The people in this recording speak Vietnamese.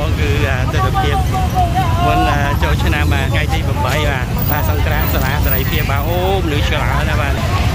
phong cứ từ đầu tiên muốn cho cho nam mà ngay thì bấm bay và song kran sả sả phía bao ôm nữ chả là bạn